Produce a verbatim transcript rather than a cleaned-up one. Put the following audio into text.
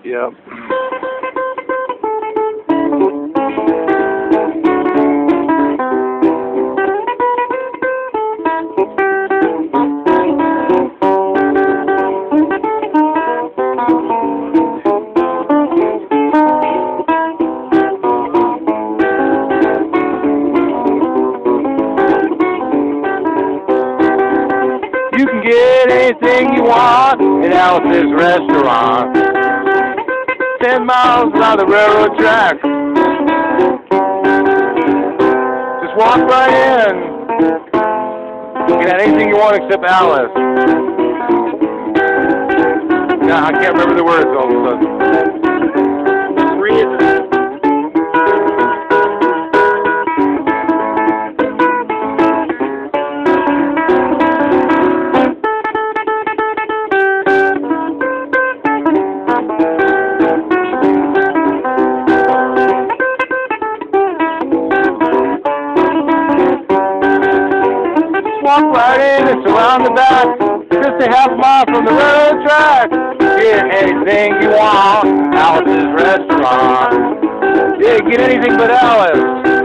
Yep. You can get anything you want at Alice's restaurant. Ten miles down the railroad track. Just walk right in. You can have anything you want except Alice. Nah, I can't remember the words all of a sudden. Reason. Walk right in, it's around the back, just a half mile from the railroad track. Get anything you want, Alice's restaurant. Yeah, get anything but Alice.